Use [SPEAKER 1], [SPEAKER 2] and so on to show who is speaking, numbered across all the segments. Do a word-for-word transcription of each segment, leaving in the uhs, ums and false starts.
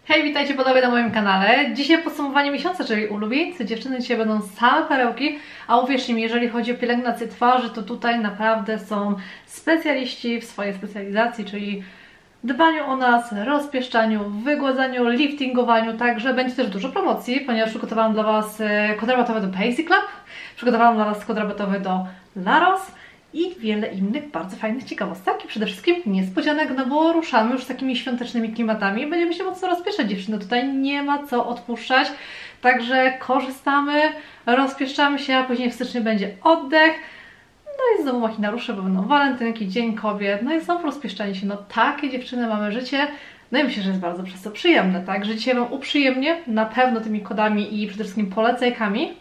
[SPEAKER 1] Hej, witajcie ponownie na moim kanale. Dzisiaj podsumowanie miesiąca, czyli ulubieńcy dziewczyny. Dzisiaj będą same perełki, a uwierzcie mi, jeżeli chodzi o pielęgnację twarzy, to tutaj naprawdę są specjaliści w swojej specjalizacji, czyli dbaniu o nas, rozpieszczaniu, wygładzaniu, liftingowaniu, także będzie też dużo promocji, ponieważ przygotowałam dla Was kod rabatowy do Basic Club, przygotowałam dla Was kod rabatowy do Laros i wiele innych bardzo fajnych ciekawostek i przede wszystkim niespodzianek, no bo ruszamy już z takimi świątecznymi klimatami. Będziemy się mocno rozpieszczać, dziewczyny, tutaj nie ma co odpuszczać, także korzystamy, rozpieszczamy się, a później w styczniu będzie oddech. No i znowu machinarusze, bo będą walentynki, Dzień Kobiet, no i znowu rozpieszczanie się. No takie dziewczyny mamy życie, no i myślę, że jest bardzo przez to przyjemne, tak? Że dzisiaj Wam uprzyjemnię na pewno tymi kodami i przede wszystkim polecajkami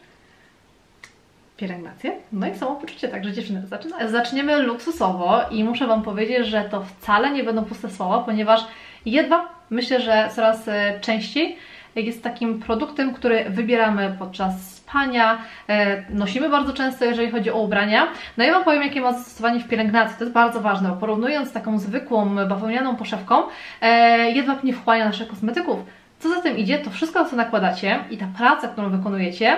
[SPEAKER 1] pielęgnację, no i samopoczucie. Także dziewczyny, zaczyna, zaczniemy luksusowo i muszę Wam powiedzieć, że to wcale nie będą puste słowa, ponieważ jedwab myślę, że coraz częściej jest takim produktem, który wybieramy podczas spania, nosimy bardzo często, jeżeli chodzi o ubrania. No i Wam powiem, jakie ma zastosowanie w pielęgnacji, to jest bardzo ważne, bo porównując z taką zwykłą bawełnianą poszewką, jedwab nie wchłania naszych kosmetyków. Co za tym idzie, to wszystko, co nakładacie i ta praca, którą wykonujecie,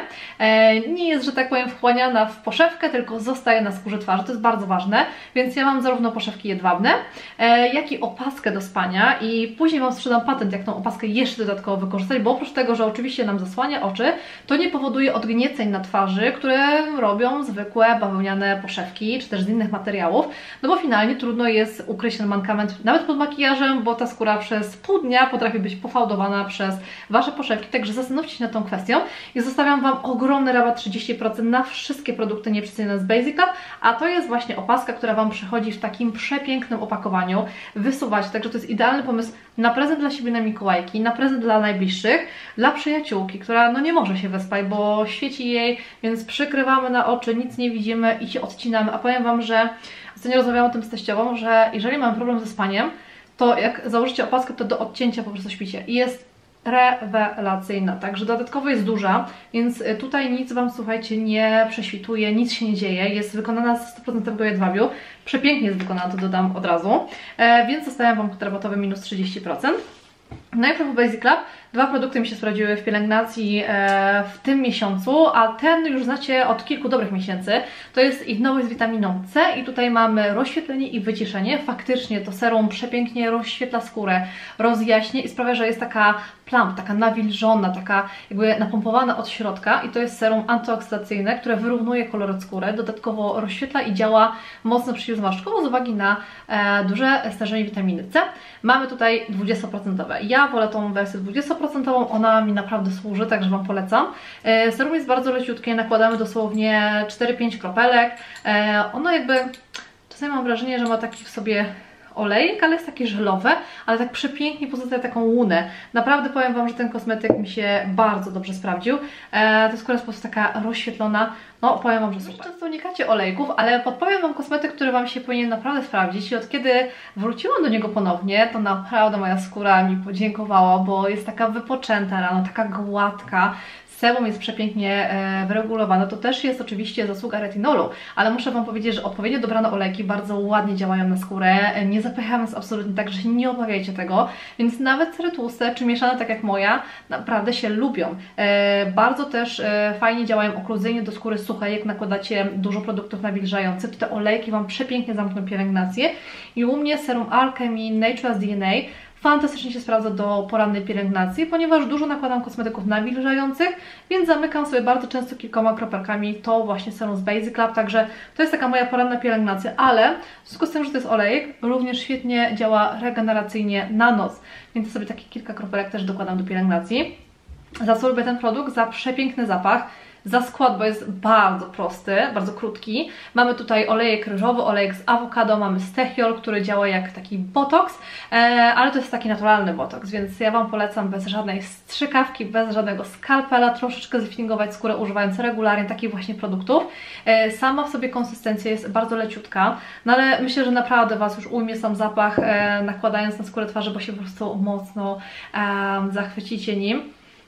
[SPEAKER 1] nie jest, że tak powiem, wchłaniana w poszewkę, tylko zostaje na skórze twarzy. To jest bardzo ważne, więc ja mam zarówno poszewki jedwabne, jak i opaskę do spania i później Wam sprzedam patent, jak tą opaskę jeszcze dodatkowo wykorzystać, bo oprócz tego, że oczywiście nam zasłania oczy, to nie powoduje odgnieceń na twarzy, które robią zwykłe bawełniane poszewki, czy też z innych materiałów, no bo finalnie trudno jest ukryć ten mankament nawet pod makijażem, bo ta skóra przez pół dnia potrafi być pofałdowana przez Wasze poszewki, także zastanówcie się nad tą kwestią i zostawiam Wam ogromny rabat trzydzieści procent na wszystkie produkty nieprzycenione z Basic Club, a to jest właśnie opaska, która Wam przychodzi w takim przepięknym opakowaniu, wysuwać, także to jest idealny pomysł na prezent dla siebie na Mikołajki, na prezent dla najbliższych, dla przyjaciółki, która no nie może się wyspać, bo świeci jej, więc przykrywamy na oczy, nic nie widzimy i się odcinamy, a powiem Wam, że ostatnio rozmawiałam o tym z teściową, że jeżeli mamy problem ze spaniem, to jak założycie opaskę, to do odcięcia po prostu śpicie i jest rewelacyjna, także dodatkowo jest duża, więc tutaj nic Wam, słuchajcie, nie prześwituje, nic się nie dzieje, jest wykonana z sto procent jedwabiu, przepięknie jest wykonana, to dodam od razu, e, więc zostawiam Wam kod rabatowy minus trzydzieści procent. No i w Basic Club dwa produkty mi się sprawdziły w pielęgnacji e, w tym miesiącu, a ten już znacie od kilku dobrych miesięcy. To jest ich nowy z witaminą C i tutaj mamy rozświetlenie i wyciszenie. Faktycznie to serum przepięknie rozświetla skórę, rozjaśnia i sprawia, że jest taka plump, taka nawilżona, taka jakby napompowana od środka i to jest serum antyoksydacyjne, które wyrównuje kolor skóry, dodatkowo rozświetla i działa mocno przeciwzmarszczkowo z uwagi na e, duże stężenie witaminy C. Mamy tutaj dwadzieścia procent. Ja wolę tą wersję dwadzieścia procent, ona mi naprawdę służy, także Wam polecam. E, serum jest bardzo leciutkie, nakładamy dosłownie cztery pięć kropelek. E, ono jakby, czasami mam wrażenie, że ma taki w sobie olejek, ale jest takie żelowe, ale tak przepięknie pozostaje taką łunę. Naprawdę powiem Wam, że ten kosmetyk mi się bardzo dobrze sprawdził. E, ta skóra jest po prostu taka rozświetlona. No, powiem Wam, że super. Często unikacie olejków, ale podpowiem Wam kosmetyk, który Wam się powinien naprawdę sprawdzić i od kiedy wróciłam do niego ponownie, to naprawdę moja skóra mi podziękowała, bo jest taka wypoczęta rano, taka gładka. Sebum jest przepięknie e, wyregulowane, to też jest oczywiście zasługa retinolu, ale muszę Wam powiedzieć, że odpowiednio dobrane olejki bardzo ładnie działają na skórę, nie zapychają nas absolutnie, także nie obawiajcie tego, więc nawet sery tłuste czy mieszane tak jak moja naprawdę się lubią. E, bardzo też e, fajnie działają okluzyjnie do skóry suchej, jak nakładacie dużo produktów nawilżających, to te olejki Wam przepięknie zamkną pielęgnację i u mnie serum Alchemy Nature's D N A fantastycznie się sprawdza do porannej pielęgnacji, ponieważ dużo nakładam kosmetyków nawilżających, więc zamykam sobie bardzo często kilkoma kropelkami to właśnie serum z Basic Club, także to jest taka moja poranna pielęgnacja, ale w związku z tym, że to jest olejek, również świetnie działa regeneracyjnie na noc, więc sobie takie kilka kropelek też dokładam do pielęgnacji. Za co lubię ten produkt? Za przepiękny zapach. Za skład, bo jest bardzo prosty, bardzo krótki. Mamy tutaj olejek ryżowy, olejek z awokado, mamy stechiol, który działa jak taki botoks, e, ale to jest taki naturalny botoks, więc ja Wam polecam bez żadnej strzykawki, bez żadnego skalpela, troszeczkę zliftingować skórę używając regularnie takich właśnie produktów. E, sama w sobie konsystencja jest bardzo leciutka, no ale myślę, że naprawdę Was już ujmie sam zapach, e, nakładając na skórę twarzy, bo się po prostu mocno e, zachwycicie nim.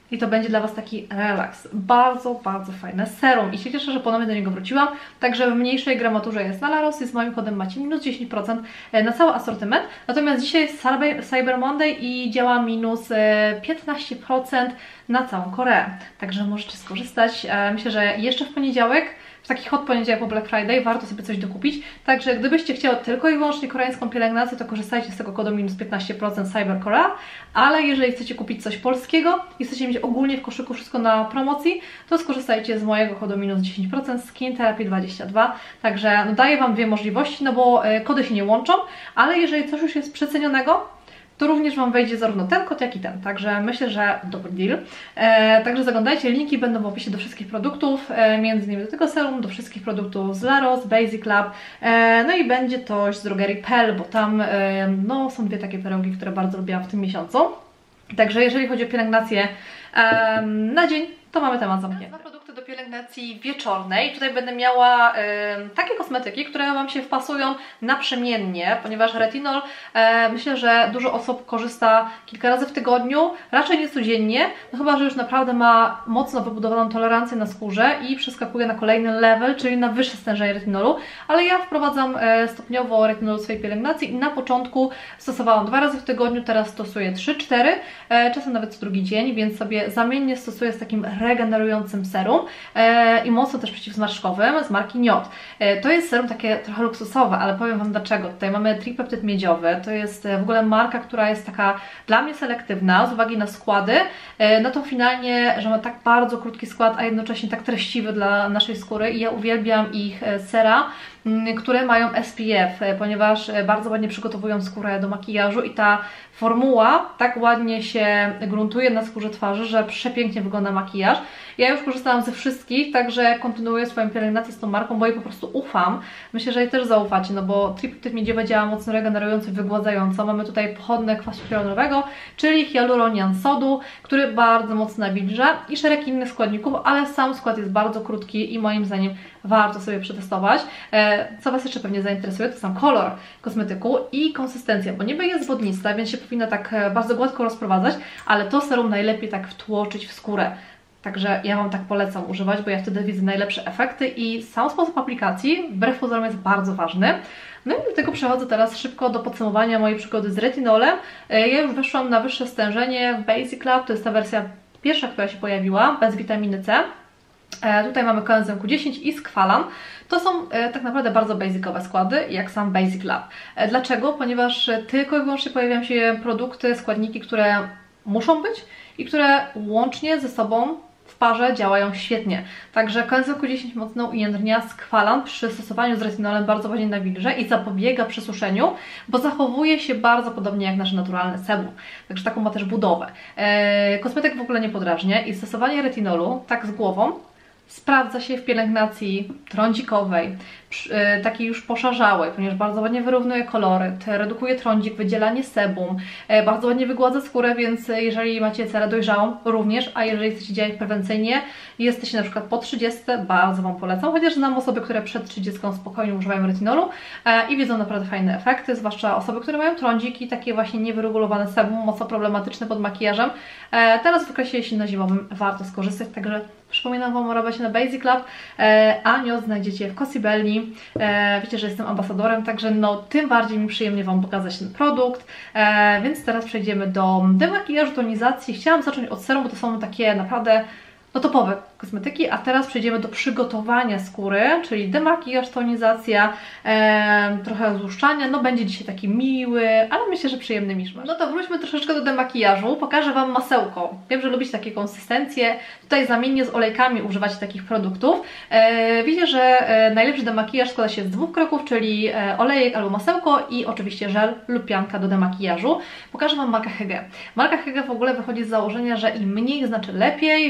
[SPEAKER 1] i to będzie dla Was taki relaks. Bardzo, bardzo fajne serum i się cieszę, że ponownie do niego wróciłam. Także w mniejszej gramaturze jest na Laros i z moim kodem macie minus dziesięć procent na cały asortyment. Natomiast dzisiaj jest Cyber Monday i działa minus piętnaście procent na całą Koreę. Także możecie skorzystać. Myślę, że jeszcze w poniedziałek, w taki hot poniedziałek po Black Friday warto sobie coś dokupić. Także gdybyście chciały tylko i wyłącznie koreańską pielęgnację, to korzystajcie z tego kodu minus piętnaście procent Cyber Korea. Ale jeżeli chcecie kupić coś polskiego i chcecie mieć ogólnie w koszyku wszystko na promocji, to skorzystajcie z mojego kodu minus dziesięć procent Skin Therapy dwadzieścia dwa. Także no, daję Wam dwie możliwości, no bo y, kody się nie łączą, ale jeżeli coś już jest przecenionego, to również Wam wejdzie zarówno ten kod, jak i ten. Także myślę, że dobry deal. E, także zaglądajcie, linki będą w opisie do wszystkich produktów, e, między innymi do tego serum, do wszystkich produktów z Laros, Basic Lab, e, no i będzie to z drogerii Pel, bo tam e, no, są dwie takie perełki, które bardzo lubiłam w tym miesiącu. Także jeżeli chodzi o pielęgnację e, na dzień, to mamy temat zamknięty. Dwa produkty do pielęgnacji wieczornej. Tutaj będę miała e, takie kosmetyki, które Wam się wpasują naprzemiennie, ponieważ retinol, e, myślę, że dużo osób korzysta kilka razy w tygodniu, raczej nie codziennie, no chyba że już naprawdę ma mocno wybudowaną tolerancję na skórze i przeskakuje na kolejny level, czyli na wyższe stężenie retinolu, ale ja wprowadzam e, stopniowo retinol w swojej pielęgnacji i na początku stosowałam dwa razy w tygodniu, teraz stosuję trzy cztery, e, czasem nawet co drugi dzień, więc sobie zamiennie stosuję z takim regenerującym serum e, i mocno też przeciwzmarszczkowym z marki Niot. E, to jest serum takie trochę luksusowe, ale powiem Wam dlaczego. Tutaj mamy tripeptyd miedziowy, to jest w ogóle marka, która jest taka dla mnie selektywna z uwagi na składy, e, no to finalnie, że ma tak bardzo krótki skład, a jednocześnie tak treściwy dla naszej skóry i ja uwielbiam ich sera, które mają S P F, ponieważ bardzo ładnie przygotowują skórę do makijażu i ta formuła tak ładnie się gruntuje na skórze twarzy, że przepięknie wygląda makijaż. Ja już korzystałam ze wszystkich, także kontynuuję swoją pielęgnację z tą marką, bo jej po prostu ufam. Myślę, że jej też zaufacie, no bo tripeptyd miedziowy działa mocno regenerująco, wygładzająco. Mamy tutaj pochodne kwasu hialuronowego, czyli hialuronian sodu, który bardzo mocno nawilża i szereg innych składników, ale sam skład jest bardzo krótki i moim zdaniem warto sobie przetestować. Co Was jeszcze pewnie zainteresuje, to sam kolor kosmetyku i konsystencja, bo niby jest wodnista, więc się powinna tak bardzo gładko rozprowadzać, ale to serum najlepiej tak wtłoczyć w skórę. Także ja Wam tak polecam używać, bo ja wtedy widzę najlepsze efekty i sam sposób aplikacji wbrew pozorom jest bardzo ważny. No i do tego przechodzę teraz szybko do podsumowania mojej przygody z retinolem. Ja już weszłam na wyższe stężenie w Basic Lab, to jest ta wersja pierwsza, która się pojawiła, bez witaminy C. E, tutaj mamy koenzym Q dziesięć i skwalan. To są e, tak naprawdę bardzo basicowe składy, jak sam Basic Lab. E, dlaczego? Ponieważ tylko i wyłącznie pojawiają się produkty, składniki, które muszą być i które łącznie ze sobą w parze działają świetnie. Także koenzym Q dziesięć mocno ujędrnia skwalan przy stosowaniu z retinolem bardzo ładnie nawilża i zapobiega przesuszeniu, bo zachowuje się bardzo podobnie jak nasze naturalne sebum. Także taką ma też budowę. E, kosmetyk w ogóle nie podrażnia i stosowanie retinolu tak z głową sprawdza się w pielęgnacji trądzikowej, takiej już poszarzałej, ponieważ bardzo ładnie wyrównuje kolory, redukuje trądzik, wydzielanie sebum, bardzo ładnie wygładza skórę, więc jeżeli macie cerę dojrzałą również, a jeżeli chcecie działać prewencyjnie, jesteście na przykład po trzydziestce, bardzo Wam polecam, chociaż znam osoby, które przed trzydziestką spokojnie używają retinolu i widzą naprawdę fajne efekty, zwłaszcza osoby, które mają trądziki, takie właśnie niewyregulowane sebum, mocno problematyczne pod makijażem. Teraz w okresie jesienno-zimowym warto skorzystać, także przypominam Wam o rabacie na Basic Lab, a Niot znajdziecie w Cosibelli. Wiecie, że jestem ambasadorem, także no tym bardziej mi przyjemnie Wam pokazać ten produkt. Więc teraz przejdziemy do demakijażu, tonizacji. Chciałam zacząć od serum, bo to są takie naprawdę no topowe kosmetyki, a teraz przejdziemy do przygotowania skóry, czyli demakijaż, tonizacja, e, trochę złuszczania, no będzie dzisiaj taki miły, ale myślę, że przyjemny miszmasz. No to wróćmy troszeczkę do demakijażu, pokażę Wam masełko. Wiem, że lubicie takie konsystencje, tutaj zamiennie z olejkami używacie takich produktów. E, wiecie, że e, najlepszy demakijaż składa się z dwóch kroków, czyli e, olejek albo masełko i oczywiście żel lub pianka do demakijażu. Pokażę Wam markę Hege. Marka Hege w ogóle wychodzi z założenia, że im mniej znaczy lepiej, więc ma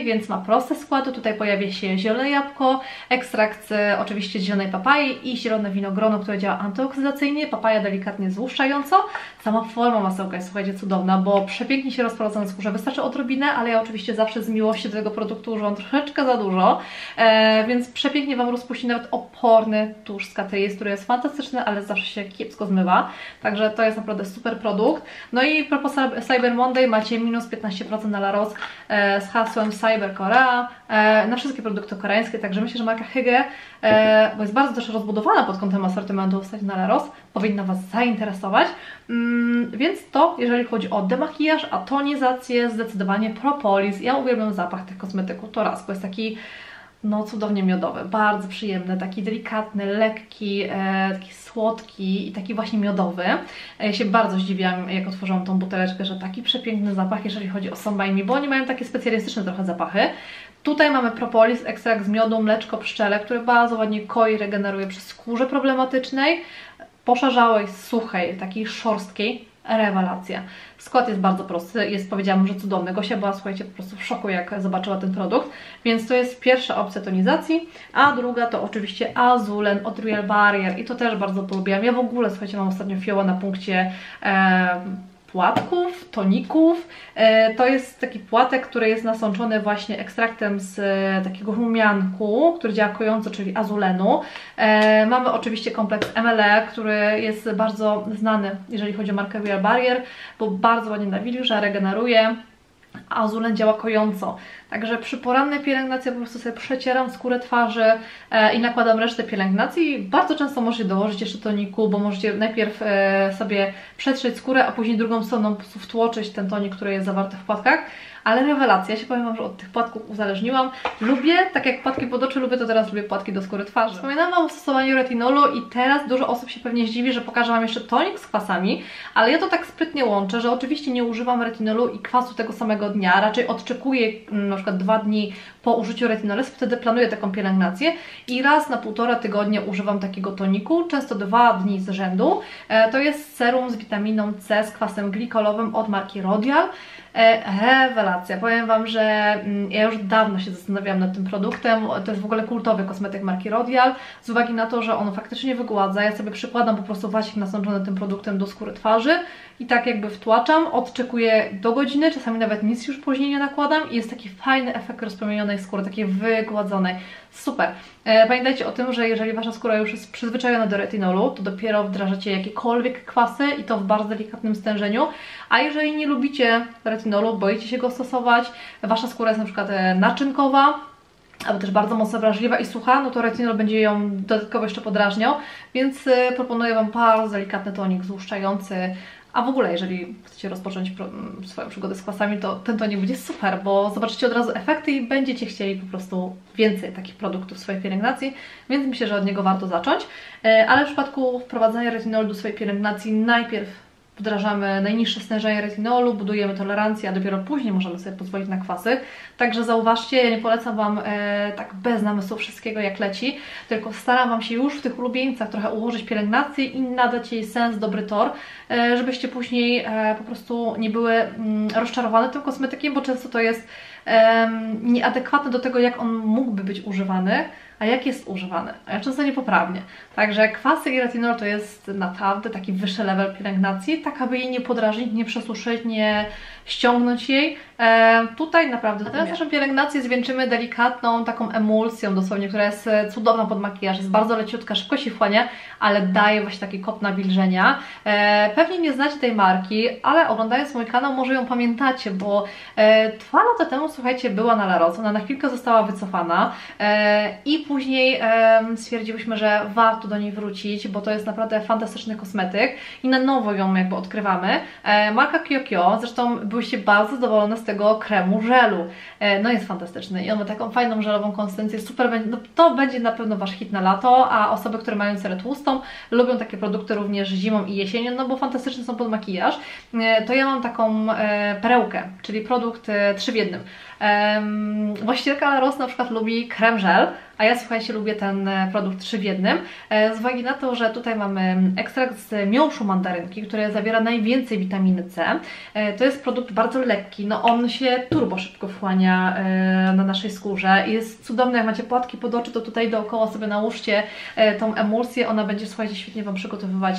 [SPEAKER 1] proste składy. Tutaj pojawia się zielone jabłko, ekstrakt z, oczywiście z zielonej papai i zielone winogrono, które działa antyoksydacyjnie, papaja delikatnie złuszczająco. Sama forma masełka jest, słuchajcie, cudowna, bo przepięknie się rozprowadza na skórze. Wystarczy odrobinę, ale ja oczywiście zawsze z miłości do tego produktu używam troszeczkę za dużo, e, więc przepięknie Wam rozpuści nawet oporny tusz z Catrice, który jest fantastyczny, ale zawsze się kiepsko zmywa. Także to jest naprawdę super produkt. No i a propos Cyber Monday macie minus piętnaście procent na La Rose e, z hasłem Cyber Korea e, na wszystkie produkty koreańskie, także myślę, że marka Hygge, e, bo jest bardzo też rozbudowana pod kątem asortymentu na La Rose, powinna Was zainteresować. Mm, więc to, jeżeli chodzi o demakijaż, a tonizację, zdecydowanie propolis. Ja uwielbiam zapach tych kosmetyków, to raz, bo jest taki no cudownie miodowy, bardzo przyjemny, taki delikatny, lekki, e, taki słodki i taki właśnie miodowy. Ja się bardzo zdziwiłam, jak otworzyłam tą buteleczkę, że taki przepiękny zapach, jeżeli chodzi o Some By Me, bo oni mają takie specjalistyczne trochę zapachy. Tutaj mamy propolis, ekstrakt z miodu, mleczko, pszczele, które bardzo ładnie koi, regeneruje przy skórze problematycznej, poszarzałej, suchej, takiej szorstkiej. Rewelacja. Skład jest bardzo prosty, jest, powiedziałam, że cudowny. Gosia była, słuchajcie, po prostu w szoku, jak zobaczyła ten produkt. Więc to jest pierwsza opcja tonizacji, a druga to oczywiście Azulen od Real Barrier i to też bardzo polubiłam. Ja w ogóle, słuchajcie, mam ostatnio fioła na punkcie e, płatków, toników. E, to jest taki płatek, który jest nasączony właśnie ekstraktem z e, takiego rumianku, który działa kojąco, czyli azulenu. E, mamy oczywiście kompleks M L E, który jest bardzo znany, jeżeli chodzi o markę Real Barrier, bo bardzo ładnie nawilża, regeneruje. Azulen działa kojąco, także przy porannej pielęgnacji po prostu sobie przecieram skórę twarzy e, i nakładam resztę pielęgnacji. Bardzo często możecie dołożyć jeszcze toniku, bo możecie najpierw e, sobie przetrzeć skórę, a później drugą stroną po prostu wtłoczyć ten tonik, który jest zawarty w płatkach. Ale rewelacja, ja się powiem Wam, że od tych płatków uzależniłam. Lubię, tak jak płatki pod oczy lubię, to teraz lubię płatki do skóry twarzy. Wspominałam Wam o stosowaniu retinolu i teraz dużo osób się pewnie zdziwi, że pokażę Wam jeszcze tonik z kwasami, ale ja to tak sprytnie łączę, że oczywiście nie używam retinolu i kwasu tego samego dnia, raczej odczekuję na przykład dwa dni po użyciu retinolu, wtedy planuję taką pielęgnację i raz na półtora tygodnia używam takiego toniku, często dwa dni z rzędu. E, to jest serum z witaminą C z kwasem glikolowym od marki Rodial. Rewelacja. Powiem Wam, że ja już dawno się zastanawiałam nad tym produktem. To jest w ogóle kultowy kosmetyk marki Rodial. Z uwagi na to, że on faktycznie wygładza, ja sobie przykładam po prostu wasik nasączony tym produktem do skóry twarzy i tak jakby wtłaczam, odczekuję do godziny, czasami nawet nic już później nie nakładam i jest taki fajny efekt rozpromienionej skóry, takiej wygładzonej. Super. Pamiętajcie o tym, że jeżeli Wasza skóra już jest przyzwyczajona do retinolu, to dopiero wdrażacie jakiekolwiek kwasy i to w bardzo delikatnym stężeniu, a jeżeli nie lubicie retinolu, boicie się go stosować, Wasza skóra jest na przykład naczynkowa, albo też bardzo mocno wrażliwa i sucha, no to retinol będzie ją dodatkowo jeszcze podrażniał, więc proponuję Wam bardzo delikatny tonik złuszczający. A w ogóle, jeżeli chcecie rozpocząć swoją przygodę z kwasami, to ten tonik będzie super, bo zobaczycie od razu efekty i będziecie chcieli po prostu więcej takich produktów w swojej pielęgnacji, więc myślę, że od niego warto zacząć. Ale w przypadku wprowadzania retinolu do swojej pielęgnacji najpierw wdrażamy najniższe stężenie retinolu, budujemy tolerancję, a dopiero później możemy sobie pozwolić na kwasy. Także zauważcie, ja nie polecam Wam e, tak bez namysłu wszystkiego jak leci, tylko staram Wam się już w tych ulubieńcach trochę ułożyć pielęgnację i nadać jej sens, dobry tor, e, żebyście później e, po prostu nie były mm, rozczarowane tym kosmetykiem, bo często to jest e, nieadekwatne do tego, jak on mógłby być używany, a jak jest używany, a często niepoprawnie. Także kwasy i retinol to jest naprawdę taki wyższy level pielęgnacji, tak aby jej nie podrażnić, nie przesuszyć, nie ściągnąć jej. E, tutaj naprawdę teraz naszą pielęgnację zwieńczymy delikatną taką emulsją dosłownie, która jest cudowna pod makijaż, jest bardzo leciutka, szybko się wchłania, ale daje właśnie taki kop nawilżenia. E, pewnie nie znacie tej marki, ale oglądając mój kanał może ją pamiętacie, bo e, dwa lata temu, słuchajcie, była na La Rose, ona na chwilkę została wycofana e, i później e, stwierdziłyśmy, że warto do niej wrócić, bo to jest naprawdę fantastyczny kosmetyk i na nowo ją jakby odkrywamy. E, marka Kio Kio, zresztą byłyście bardzo zadowolone z tego kremu żelu. E, no jest fantastyczny i on ma taką fajną żelową konsystencję, super, będzie, no, to będzie na pewno Wasz hit na lato, a osoby, które mają cerę tłustą, lubią takie produkty również zimą i jesienią, no bo fantastyczne są pod makijaż. E, to ja mam taką e, perełkę, czyli produkt e, trzy w jednym. Um, właścicielka La Rose na przykład lubi krem żel, a ja słuchajcie, lubię ten produkt trzy w jednym, z uwagi na to, że tutaj mamy ekstrakt z miąższu mandarynki, który zawiera najwięcej witaminy C. To jest produkt bardzo lekki, no on się turbo szybko wchłania na naszej skórze. Jest cudowny, jak macie płatki pod oczy, to tutaj dookoła sobie nałóżcie tą emulsję, ona będzie, słuchajcie, świetnie Wam przygotowywać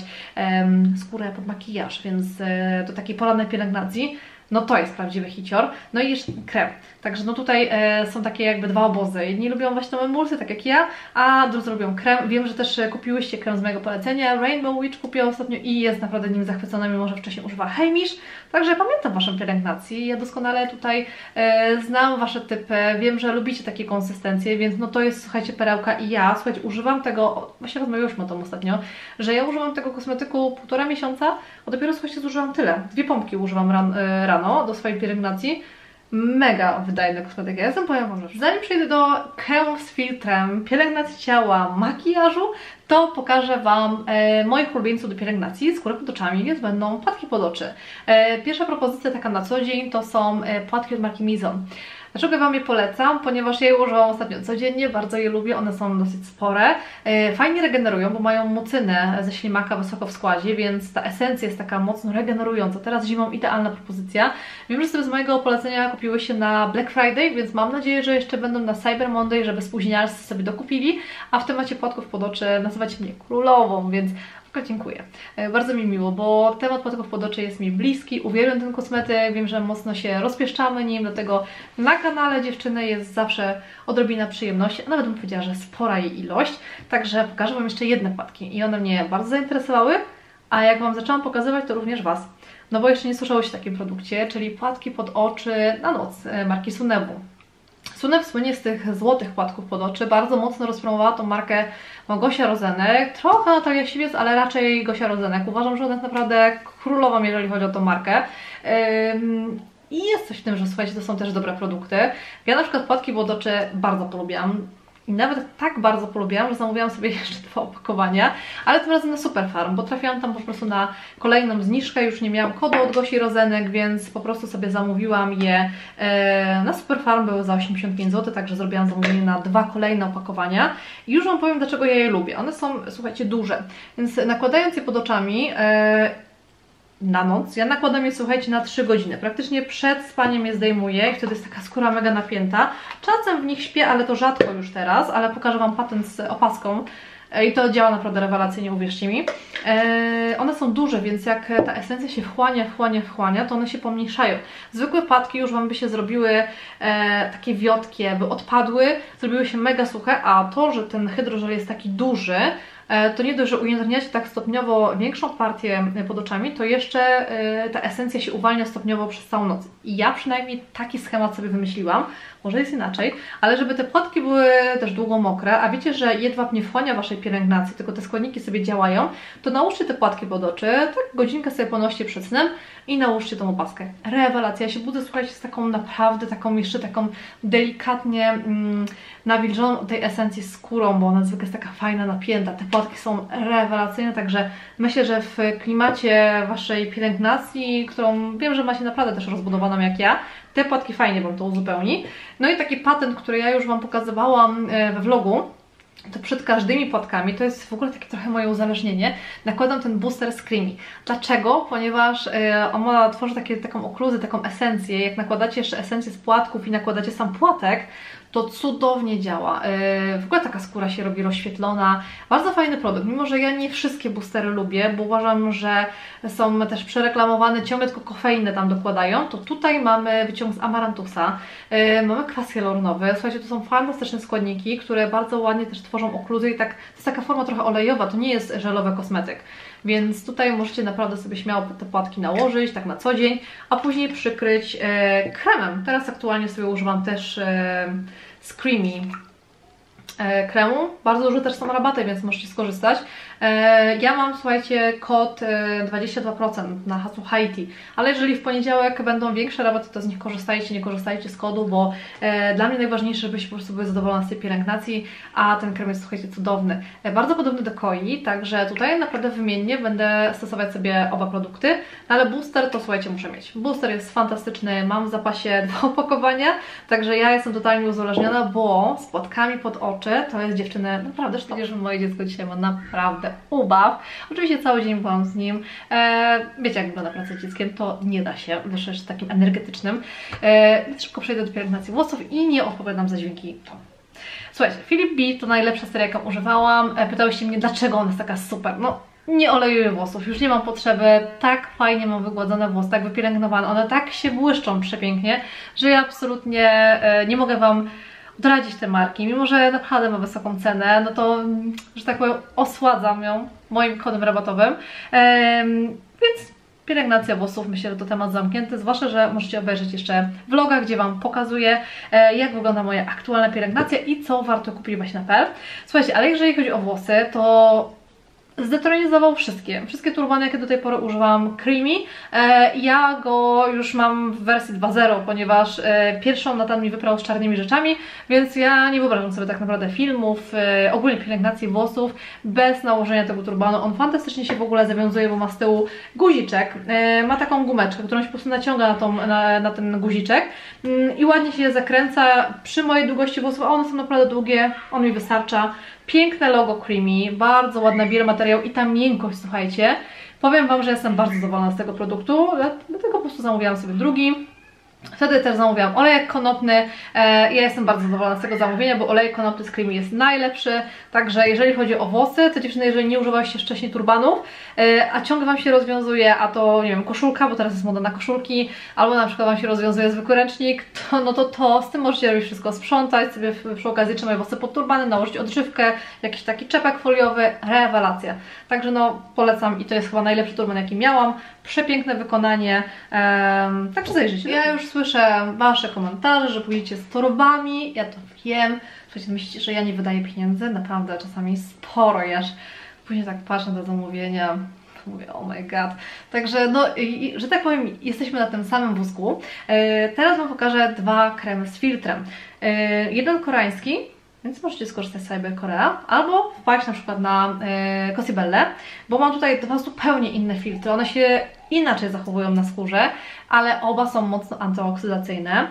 [SPEAKER 1] skórę pod makijaż, więc do takiej porannej pielęgnacji no to jest prawdziwy hicior. No i jeszcze krem. Także no tutaj e, są takie jakby dwa obozy. Jedni lubią właśnie tą emulsję, tak jak ja, a drudzy lubią krem. Wiem, że też kupiłyście krem z mojego polecenia. Rainbow Witch kupiłam ostatnio i jest naprawdę nim zachwycona, mimo że wcześniej używała Heimish. Także pamiętam Waszą pielęgnacji. Ja doskonale tutaj e, znam Wasze typy. Wiem, że lubicie takie konsystencje, więc no to jest, słuchajcie, perełka i ja, słuchajcie, używam tego, właśnie rozmawiałyśmy o tym ostatnio, że ja używam tego kosmetyku półtora miesiąca, a dopiero, słuchajcie, zużyłam tyle. Dwie pompki używam ran, e, rano do swojej pielęgnacji. Mega wydajny kosmetyk. Ja jestem, powiem Wam, że zanim przejdę do kremów z filtrem, pielęgnacji ciała, makijażu, to pokażę Wam e, moich ulubieńców do pielęgnacji skóry pod oczami, więc będą płatki pod oczy. E, pierwsza propozycja taka na co dzień to są e, płatki od marki Mizon. Dlaczego Wam je polecam? Ponieważ ja je używam ostatnio codziennie, bardzo je lubię, one są dosyć spore. Fajnie regenerują, bo mają mucynę ze ślimaka wysoko w składzie, więc ta esencja jest taka mocno regenerująca. Teraz zimą idealna propozycja. Wiem, że sobie z mojego polecenia kupiły się na Black Friday, więc mam nadzieję, że jeszcze będą na Cyber Monday, żeby spóźnialscy sobie dokupili, a w temacie płatków pod oczy nazywać mnie królową, więc dziękuję. Bardzo mi miło, bo temat płatków pod oczy jest mi bliski, uwielbiam ten kosmetyk, wiem, że mocno się rozpieszczamy nim, dlatego na kanale dziewczyny jest zawsze odrobina przyjemności, a nawet bym powiedziała, że spora jej ilość, także pokażę Wam jeszcze jedne płatki i one mnie bardzo zainteresowały, a jak Wam zaczęłam pokazywać, to również Was, no bo jeszcze nie słyszałyście o takim produkcie, czyli płatki pod oczy na noc marki Sunebu. Sunev słynie z tych złotych płatków pod oczy, bardzo mocno rozpromowała tą markę Gosia Rozenek, trochę Natalia Siwiec, ale raczej Gosia Rozenek. Uważam, że ona jest naprawdę królową, jeżeli chodzi o tą markę. Ym, I jest coś w tym, że słuchajcie, to są też dobre produkty. Ja na przykład płatki pod oczy bardzo polubiłam. I nawet tak bardzo polubiłam, że zamówiłam sobie jeszcze dwa opakowania, ale tym razem na Superfarm, bo trafiłam tam po prostu na kolejną zniżkę, już nie miałam kodu od Gosi Rozenek, więc po prostu sobie zamówiłam je e, na Superfarm, były za osiemdziesiąt pięć złotych, także zrobiłam zamówienie na dwa kolejne opakowania i już Wam powiem, dlaczego ja je lubię. One są, słuchajcie, duże, więc nakładając je pod oczami e, na noc, ja nakładam je, słuchajcie, na trzy godziny. Praktycznie przed spaniem je zdejmuję i wtedy jest taka skóra mega napięta. Czasem w nich śpię, ale to rzadko już teraz, ale pokażę Wam patent z opaską i to działa naprawdę rewelacyjnie, uwierzcie mi. Eee, one są duże, więc jak ta esencja się wchłania, wchłania, wchłania, to one się pomniejszają. Zwykłe płatki już Wam by się zrobiły e, takie wiotkie, by odpadły, zrobiły się mega suche, a to, że ten hydrożel jest taki duży, to nie dość, że ujędrniacie tak stopniowo większą partię pod oczami, to jeszcze ta esencja się uwalnia stopniowo przez całą noc. I ja przynajmniej taki schemat sobie wymyśliłam, może jest inaczej, ale żeby te płatki były też długo mokre, a wiecie, że jedwab nie wchłania Waszej pielęgnacji, tylko te składniki sobie działają, to nałóżcie te płatki pod oczy, tak godzinkę sobie ponoście przed snem i nałóżcie tą opaskę. Rewelacja, ja się budzę, słuchajcie, z taką naprawdę, taką jeszcze taką delikatnie mm, nawilżoną tej esencji skórą, bo ona zwykle jest taka fajna, napięta, te płatki są rewelacyjne, także myślę, że w klimacie Waszej pielęgnacji, którą wiem, że macie naprawdę też rozbudowaną jak ja, te płatki fajnie Wam to uzupełni. No i taki patent, który ja już Wam pokazywałam we vlogu, to przed każdymi płatkami, to jest w ogóle takie trochę moje uzależnienie, nakładam ten booster z Creamy. Dlaczego? Ponieważ yy, ona tworzy takie, taką okluzję, taką esencję. Jak nakładacie jeszcze esencję z płatków i nakładacie sam płatek, to cudownie działa. Yy, w ogóle taka skóra się robi rozświetlona. Bardzo fajny produkt, mimo że ja nie wszystkie boostery lubię, bo uważam, że są też przereklamowane, ciągle tylko kofeinę tam dokładają, to tutaj mamy wyciąg z amarantusa, yy, mamy kwas hialuronowy. Słuchajcie, to są fantastyczne składniki, które bardzo ładnie też tworzą okluzję i tak, to jest taka forma trochę olejowa, to nie jest żelowy kosmetyk. Więc tutaj możecie naprawdę sobie śmiało te płatki nałożyć, tak na co dzień, a później przykryć e, kremem. Teraz aktualnie sobie używam też e, z Creamy e, kremu. Bardzo duże też są rabaty, więc możecie skorzystać. E, ja mam, słuchajcie, kod e, dwadzieścia dwa procent na hasło Haiti, ale jeżeli w poniedziałek będą większe rabaty, to z nich korzystajcie, nie korzystajcie z kodu, bo e, dla mnie najważniejsze, żebyście po prostu były zadowolone z tej pielęgnacji, a ten krem jest, słuchajcie, cudowny. E, bardzo podobny do Koi, także tutaj naprawdę wymiennie będę stosować sobie oba produkty, ale booster to, słuchajcie, muszę mieć. Booster jest fantastyczny, mam w zapasie dwa opakowania, także ja jestem totalnie uzależniona, bo z płatkami pod oczy to jest, dziewczyny, naprawdę sztos. Widzisz, że moje dziecko dzisiaj ma naprawdę ubaw. Oczywiście cały dzień byłam z nim. E, wiecie, jak wygląda praca z dzieckiem, to nie da się, zwłaszcza jeszcze takim energetycznym. E, szybko przejdę do pielęgnacji włosów i nie odpowiadam za dźwięki. Słuchajcie, Philip B to najlepsza seria, jaką używałam. E, pytałyście mnie, dlaczego ona jest taka super. No, nie olejuję włosów, już nie mam potrzeby, tak fajnie mam wygładzone włosy, tak wypielęgnowane, one tak się błyszczą przepięknie, że ja absolutnie e, nie mogę Wam doradzić te marki, mimo że naprawdę ma wysoką cenę, no to, że tak powiem, osładzam ją moim kodem rabatowym, ehm, więc pielęgnacja włosów, myślę, że to temat zamknięty, zwłaszcza, że możecie obejrzeć jeszcze vloga, gdzie Wam pokazuję, e, jak wygląda moja aktualna pielęgnacja i co warto kupić właśnie na P L. Słuchajcie, ale jeżeli chodzi o włosy, to zdetronizował wszystkie, wszystkie turbany, jakie do tej pory używałam Creamy. E, ja go już mam w wersji dwa zero, ponieważ e, pierwszą Natan mi wyprał z czarnymi rzeczami, więc ja nie wyobrażam sobie tak naprawdę filmów, e, ogólnie pielęgnacji włosów bez nałożenia tego turbanu. On fantastycznie się w ogóle zawiązuje, bo ma z tyłu guziczek, e, ma taką gumeczkę, którą się po prostu naciąga na, tą, na, na ten guziczek mm, i ładnie się zakręca przy mojej długości włosów, a one są naprawdę długie, on mi wystarcza. Piękne logo Creamy, bardzo ładna biomateriał i ta miękkość, słuchajcie. Powiem Wam, że jestem bardzo zadowolona z tego produktu, dlatego po prostu zamówiłam sobie drugi. Wtedy też zamówiłam olejek konopny. Ja jestem bardzo zadowolona z tego zamówienia, bo olejek konopny z Creamy jest najlepszy. Także jeżeli chodzi o włosy, to dziewczyny, jeżeli nie używałyście wcześniej turbanów, a ciągle Wam się rozwiązuje, a to, nie wiem, koszulka, bo teraz jest moda na koszulki, albo na przykład Wam się rozwiązuje zwykły ręcznik, to no to to, z tym możecie robić wszystko, sprzątać sobie przy okazji trzymać włosy pod turbany, nałożyć odżywkę, jakiś taki czepek foliowy, rewelacja. Także no polecam i to jest chyba najlepszy turban, jaki miałam. Przepiękne wykonanie, um, także zajrzyjcie. Ja już słyszę Wasze komentarze, że pójdziecie z torbami, ja to wiem. Słuchajcie, myślicie, że ja nie wydaję pieniędzy? Naprawdę, czasami sporo, aż później tak patrzę na zamówienia, mówię, oh my god. Także, no, i, że tak powiem, jesteśmy na tym samym wózku. E, teraz Wam pokażę dwa kremy z filtrem. E, jeden koreański, więc możecie skorzystać z Cyber Korea, albo wpaść na przykład na e, Cosibelle, bo mam tutaj dwa zupełnie inne filtry. One się inaczej zachowują na skórze, ale oba są mocno antyoksydacyjne.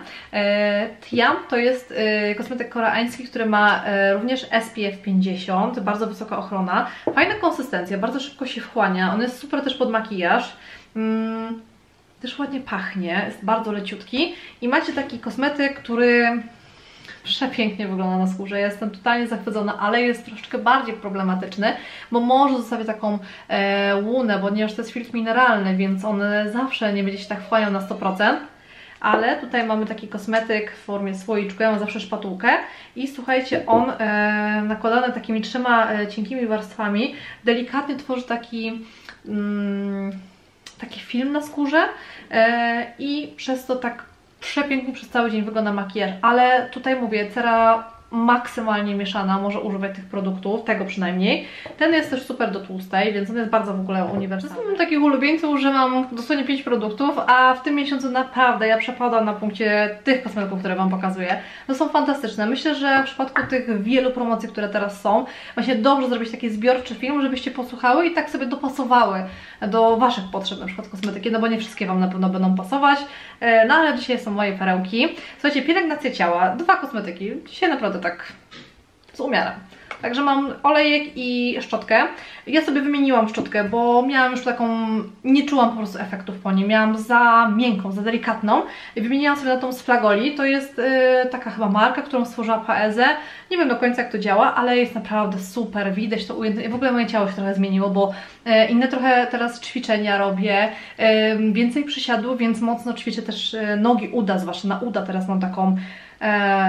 [SPEAKER 1] E, Tiam to jest e, kosmetyk koreański, który ma e, również S P F pięćdziesiąt, bardzo wysoka ochrona, fajna konsystencja, bardzo szybko się wchłania, on jest super też pod makijaż. Mm, też ładnie pachnie, jest bardzo leciutki i macie taki kosmetyk, który przepięknie wygląda na skórze. Jestem totalnie zachwycona, ale jest troszeczkę bardziej problematyczny, bo może zostawić taką e, łunę, ponieważ to jest filtr mineralny, więc on zawsze nie będzie się tak wchłaniał na sto procent. Ale tutaj mamy taki kosmetyk w formie słoiczku, ja mam zawsze szpatułkę i słuchajcie, on e, nakładany takimi trzema e, cienkimi warstwami delikatnie tworzy taki mm, taki film na skórze e, i przez to tak przepięknie przez cały dzień wygląda makijaż, ale tutaj mówię, cera maksymalnie mieszana, może używać tych produktów, tego przynajmniej. Ten jest też super do tłustej, więc on jest bardzo w ogóle uniwersalny. Mam takich ulubieńców, używam dosłownie pięć produktów, a w tym miesiącu naprawdę ja przepadam na punkcie tych kosmetyków, które Wam pokazuję. No są fantastyczne. Myślę, że w przypadku tych wielu promocji, które teraz są, właśnie dobrze zrobić taki zbiorczy film, żebyście posłuchały i tak sobie dopasowały do Waszych potrzeb, na przykład kosmetyki, no bo nie wszystkie Wam na pewno będą pasować. No ale dzisiaj są moje perełki. Słuchajcie, pielęgnacja ciała, dwa kosmetyki. Dzisiaj naprawdę tak z umiarem. Także mam olejek i szczotkę. Ja sobie wymieniłam szczotkę, bo miałam już taką, nie czułam po prostu efektów po niej. Miałam za miękką, za delikatną. I wymieniłam sobie na tą z Flagoli. To jest yy, taka chyba marka, którą stworzyła Paeze. Nie wiem do końca jak to działa, ale jest naprawdę super. Widać to ujęte. W ogóle moje ciało się trochę zmieniło, bo yy, inne trochę teraz ćwiczenia robię. Yy, więcej przysiadów, więc mocno ćwiczę też yy, nogi, uda, zwłaszcza na uda teraz mam taką... Yy,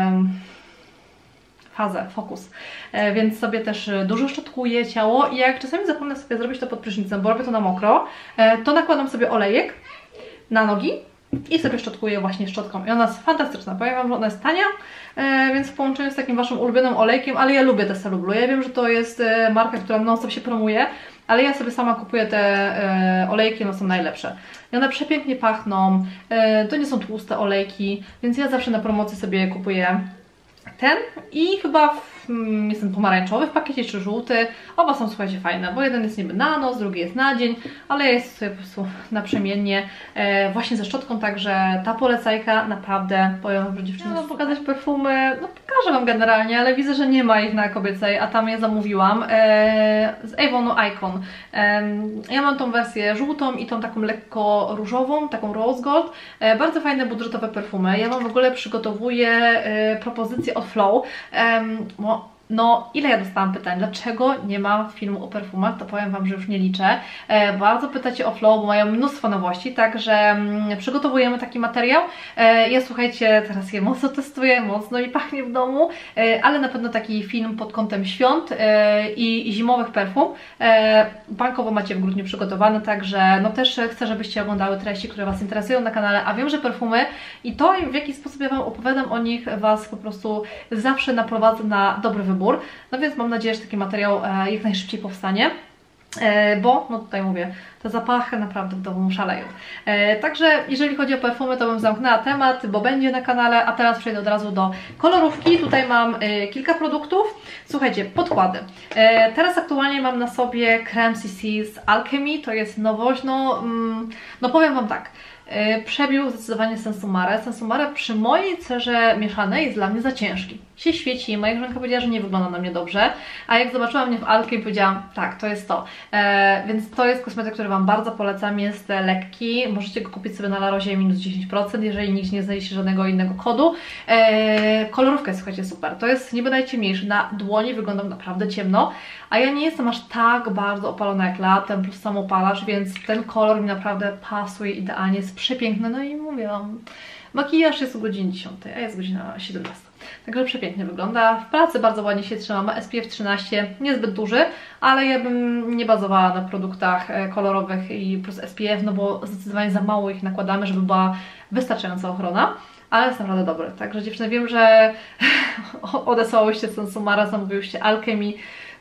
[SPEAKER 1] fazę, fokus, e, więc sobie też dużo szczotkuję ciało i jak czasami zapomnę sobie zrobić to pod prysznicem, bo robię to na mokro, e, to nakładam sobie olejek na nogi i sobie szczotkuję właśnie szczotką. I ona jest fantastyczna, powiem Wam, że ona jest tania, e, więc w połączeniu z takim Waszym ulubionym olejkiem, ale ja lubię te Celublu. Ja wiem, że to jest e, marka, która non-stop się promuje, ale ja sobie sama kupuję te e, olejki, one są najlepsze. I one przepięknie pachną, e, to nie są tłuste olejki, więc ja zawsze na promocji sobie kupuję ten i chyba w, mm, jest ten pomarańczowy w pakiecie czy żółty. Oba są, słuchajcie, fajne, bo jeden jest niby na noc, drugi jest na dzień, ale ja jest sobie po prostu naprzemiennie e, właśnie ze szczotką, także ta polecajka naprawdę, powiem Wam, że dziewczyny, no, pokazać perfumy, no pokażę Wam generalnie, ale widzę, że nie ma ich na kobiecej, a tam je zamówiłam e, z Avonu Icon. E, ja mam tą wersję żółtą i tą taką lekko różową, taką rose gold. E, bardzo fajne budżetowe perfumy. Ja Wam w ogóle przygotowuję e, propozycję od Flow. E, no, No, ile ja dostałam pytań, dlaczego nie ma filmu o perfumach, to powiem Wam, że już nie liczę. E, bardzo pytacie o Flow, bo mają mnóstwo nowości, także mm, przygotowujemy taki materiał. E, ja, słuchajcie, teraz je mocno testuję, mocno mi pachnie w domu, e, ale na pewno taki film pod kątem świąt e, i, i zimowych perfum. E, bankowo macie w grudniu przygotowane, także no też chcę, żebyście oglądały treści, które Was interesują na kanale, a wiem, że perfumy i to, w jaki sposób ja Wam opowiadam o nich, Was po prostu zawsze naprowadzę na dobry wybór. No więc mam nadzieję, że taki materiał e, jak najszybciej powstanie, e, bo, no tutaj mówię, te zapachy naprawdę w domu szaleją. E, także jeżeli chodzi o perfumy, to bym zamknęła temat, bo będzie na kanale, a teraz przejdę od razu do kolorówki. Tutaj mam e, kilka produktów. Słuchajcie, podkłady. E, teraz aktualnie mam na sobie krem C C z Alchemy, to jest nowość, no, mm, no powiem Wam tak. Przebił zdecydowanie Sensumare. Sensumare przy mojej cerze mieszanej jest dla mnie za ciężki. Się świeci, moja koleżanka powiedziała, że nie wygląda na mnie dobrze, a jak zobaczyłam mnie w Alchemy, powiedziałam, tak, to jest to. E, więc to jest kosmetyk, który Wam bardzo polecam, jest lekki, możecie go kupić sobie na La Rozie minus dziesięć procent, jeżeli nikt nie znajdziecie żadnego innego kodu. E, kolorówka jest, słuchajcie, super, to jest niby najciemniejszy, na dłoni wyglądam naprawdę ciemno, a ja nie jestem aż tak bardzo opalona jak latem, plus samopalacz, więc ten kolor mi naprawdę pasuje idealnie, jest przepiękny, no i mówię Wam, makijaż jest o godzinie dziesiątej, a jest godzina siedemnasta. Także przepięknie wygląda. W pracy bardzo ładnie się trzyma, ma S P F trzynaście, niezbyt duży, ale ja bym nie bazowała na produktach kolorowych i plus S P F, no bo zdecydowanie za mało ich nakładamy, żeby była wystarczająca ochrona. Ale jest naprawdę dobry. Także dziewczyny, wiem, że odesłałyście Sensumara, zamówiłyście Alchemy.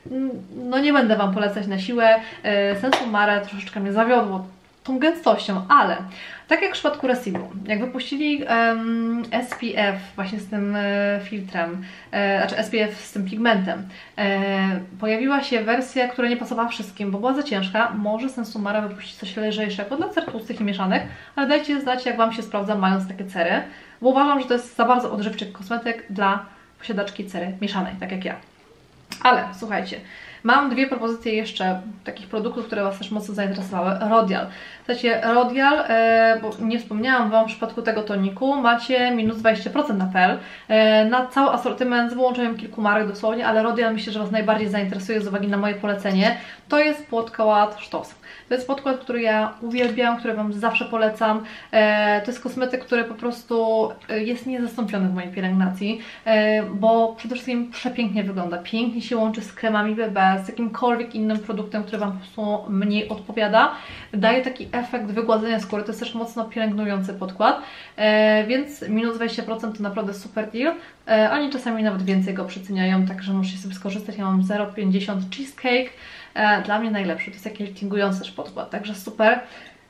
[SPEAKER 1] No nie będę Wam polecać na siłę. Sensumara troszeczkę mnie zawiodło tą gęstością, ale tak jak w przypadku Resibu, jak wypuścili um, S P F właśnie z tym e, filtrem, e, znaczy S P F z tym pigmentem, e, pojawiła się wersja, która nie pasowała wszystkim, bo była za ciężka. Może Sensumara wypuścić coś lżejszego dla cer tłustych i mieszanych, ale dajcie znać, jak Wam się sprawdza, mając takie cery, bo uważam, że to jest za bardzo odżywczy kosmetyk dla posiadaczki cery mieszanej, tak jak ja. Ale słuchajcie, mam dwie propozycje jeszcze takich produktów, które Was też mocno zainteresowały. Rodial. Słuchajcie, Rodial, e, bo nie wspomniałam Wam w przypadku tego toniku, macie minus dwadzieścia procent na P L. E, na cały asortyment z wyłączeniem kilku marek dosłownie, ale Rodial myślę, że Was najbardziej zainteresuje z uwagi na moje polecenie. To jest podkład sztos. To jest podkład, który ja uwielbiam, który Wam zawsze polecam. E, to jest kosmetyk, który po prostu jest niezastąpiony w mojej pielęgnacji, e, bo przede wszystkim przepięknie wygląda. Pięknie się łączy z kremami B B, z jakimkolwiek innym produktem, który Wam po prostu mniej odpowiada. Daje taki efekt wygładzenia skóry, to jest też mocno pielęgnujący podkład, e, więc minus dwadzieścia procent to naprawdę super deal. E, oni czasami nawet więcej go przeceniają, także możecie sobie skorzystać. Ja mam zero przecinek pięćdziesiąt Cheesecake. Dla mnie najlepszy, to jest taki liftingujący też podkład, także super.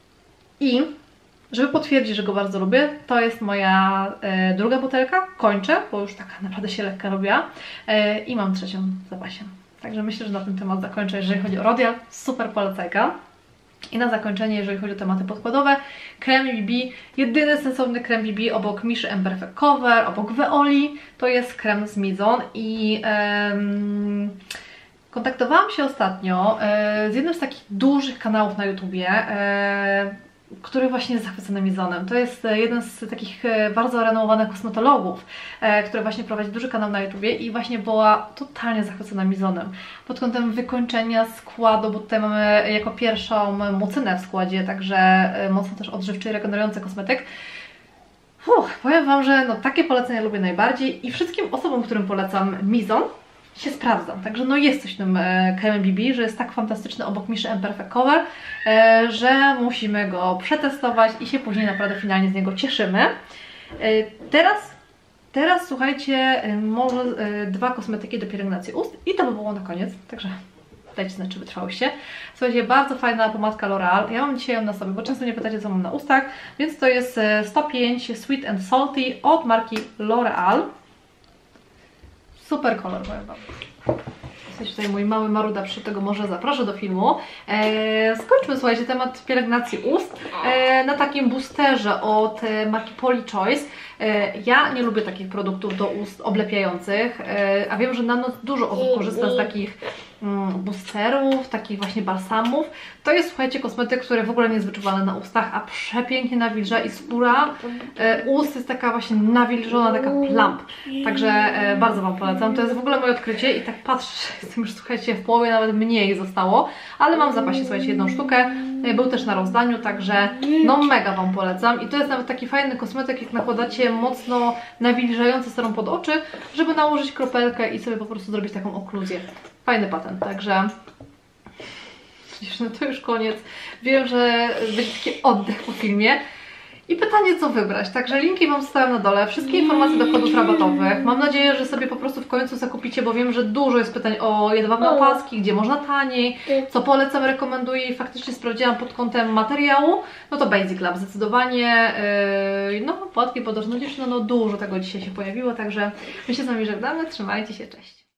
[SPEAKER 1] I żeby potwierdzić, że go bardzo lubię, to jest moja e, druga butelka, kończę, bo już taka naprawdę się lekka robiła e, i mam trzecią w zapasie. Także myślę, że na ten temat zakończę, jeżeli chodzi o Rodial, super polecajka. I na zakończenie, jeżeli chodzi o tematy podkładowe, krem B B, jedyny sensowny krem B B obok Miszy Imperfect Cover, obok Veoli, to jest krem z Mizon i... Um, kontaktowałam się ostatnio e, z jednym z takich dużych kanałów na YouTubie, e, który właśnie jest zachwycony Mizonem. To jest jeden z takich e, bardzo renomowanych kosmetologów, e, który właśnie prowadzi duży kanał na YouTubie i właśnie była totalnie zachwycona Mizonem. Pod kątem wykończenia składu, bo tutaj mamy jako pierwszą mucynę w składzie, także e, mocno też odżywczy i regenerujący kosmetyk. Uff, powiem Wam, że no, takie polecenia lubię najbardziej i wszystkim osobom, którym polecam Mizon, się sprawdzam. Także no jest coś w tym kremem B B, że jest tak fantastyczny obok Missy Imperfect Cover, że musimy go przetestować i się później naprawdę finalnie z niego cieszymy. Teraz, teraz słuchajcie, może dwa kosmetyki do pielęgnacji ust i to by było na koniec, także dajcie znać, czy wytrwałyście. Słuchajcie, bardzo fajna pomadka L'Oreal. Ja mam dzisiaj ją na sobie, bo często mnie pytacie, co mam na ustach, więc to jest sto pięć Sweet and Salty od marki L'Oreal. Super kolor, powiem wam. Jesteś tutaj mój mały maruda, przy tego może zaproszę do filmu. Eee, skończmy, słuchajcie, temat pielęgnacji ust eee, na takim boosterze od e, marki Poly Choice. Eee, ja nie lubię takich produktów do ust oblepiających, eee, a wiem, że na noc dużo osób korzysta z takich mm, boosterów, takich właśnie balsamów. To jest, słuchajcie, kosmetyk, który w ogóle nie jest wyczuwalny na ustach, a przepięknie nawilża i skóra e, ust jest taka właśnie nawilżona, taka plump. Także e, bardzo wam polecam. To jest w ogóle moje odkrycie i tak patrzę, że jestem już, słuchajcie, w połowie nawet mniej zostało, ale mam w zapasie, słuchajcie, jedną sztukę. Był też na rozdaniu, także no mega wam polecam. I to jest nawet taki fajny kosmetyk, jak nakładacie mocno nawilżający serum pod oczy, żeby nałożyć kropelkę i sobie po prostu zrobić taką okluzję. Fajny patent, także no to już koniec. Wiem, że będzie taki oddech po filmie. I pytanie, co wybrać. Także linki wam zostawiam na dole. Wszystkie informacje do kodów rabatowych. Mam nadzieję, że sobie po prostu w końcu zakupicie, bo wiem, że dużo jest pytań o jedwabne opaski, gdzie można taniej, co polecam, rekomenduję i faktycznie sprawdziłam pod kątem materiału. No to Basic Lab zdecydowanie. Yy, no, płatki podożne dziewczyny, no dużo tego dzisiaj się pojawiło, także my się z wami żegnamy. Trzymajcie się, cześć.